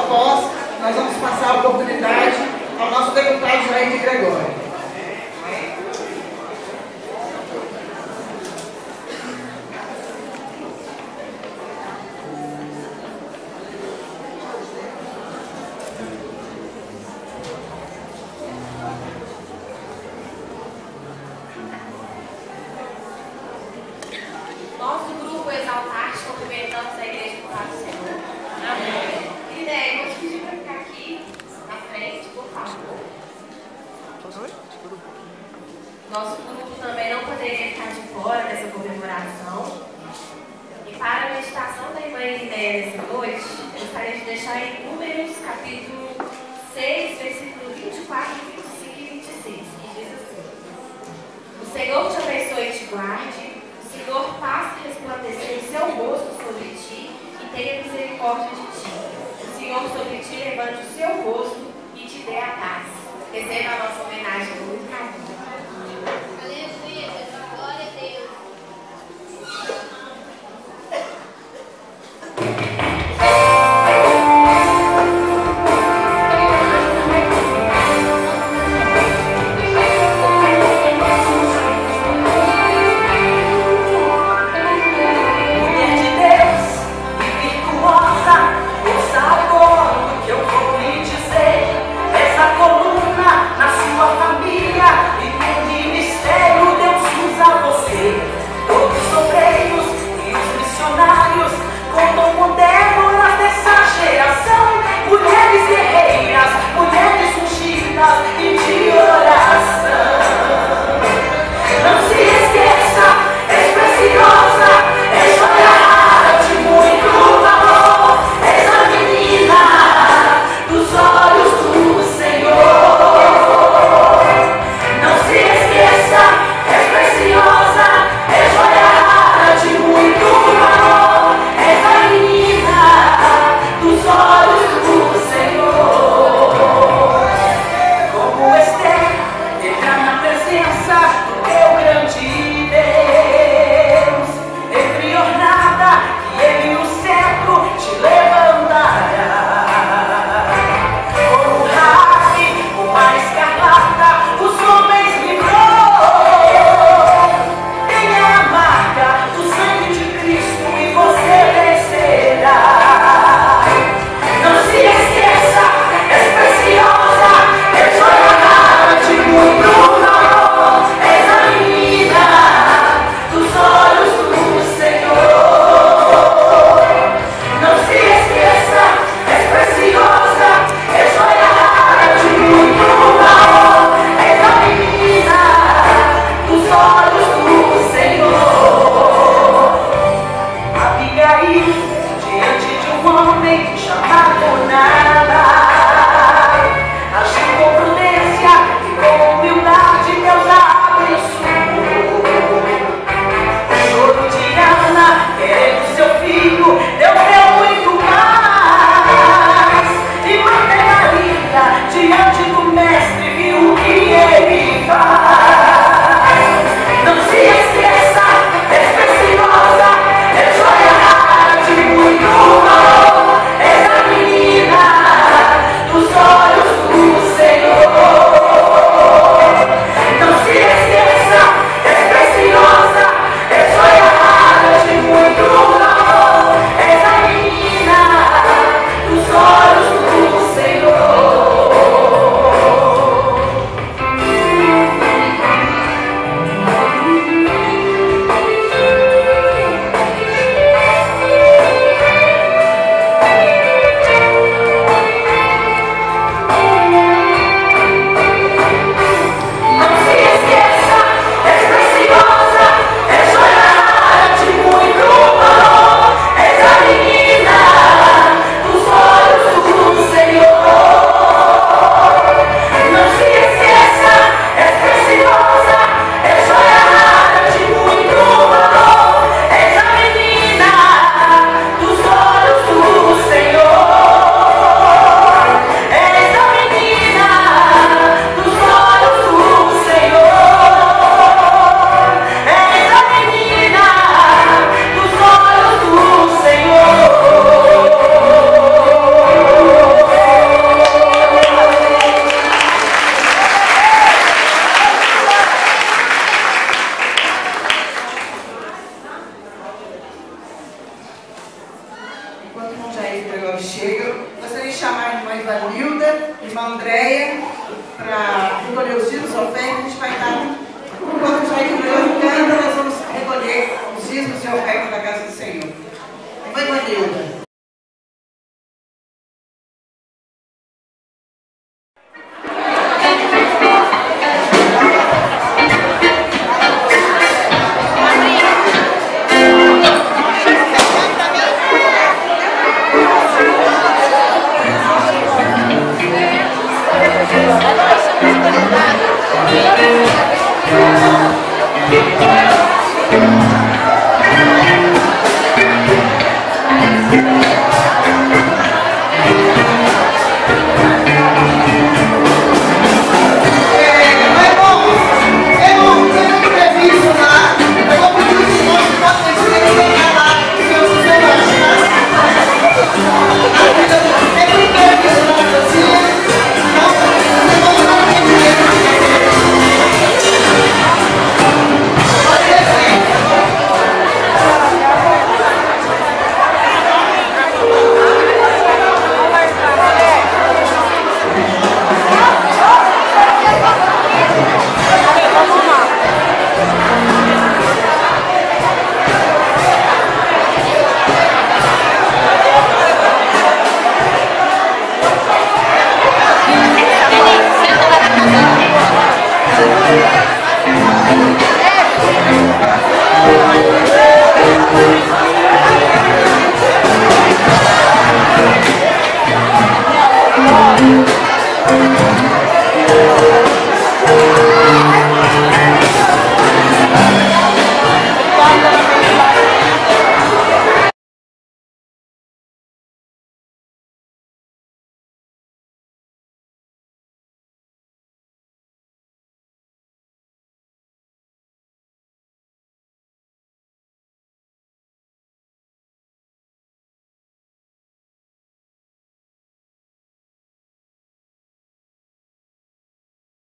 após, nós vamos passar a oportunidade ao nosso deputado Jair de Gregório. Nosso grupo Exaltar-te, cumprimentamos a igreja do Pai do Senhor. Amém. Ideia, vou te pedir para ficar aqui na frente, por favor. Nosso grupo também não poderia ficar de fora dessa comemoração. E para a meditação da irmã Ideia nessa noite, eu gostaria de deixar em Números, capítulo 6, versículo 24, 25 e 26, que diz assim: O Senhor te abençoe e te guarde. O Senhor faça resplandecer o seu rosto sobre ti e tenha misericórdia de ti. O Senhor sobre ti levante o seu rosto e te dê a paz. Receba a nossa homenagem com muito carinho. Aleluia, glória a Deus. Preciosa, és joia rara de muito valor, és a menina Enquanto o irmão Jair e o Gregório chegam, gostaria de chamar a irmã Ivanilda, a irmã Andréia, para recolher os dízimos, ofertas. A gente vai estar, enquanto o Jair e o Gregório cantam, nós vamos recolher os dízimos e ofertas da casa do Senhor. Irmã Ivanilda. Thank you.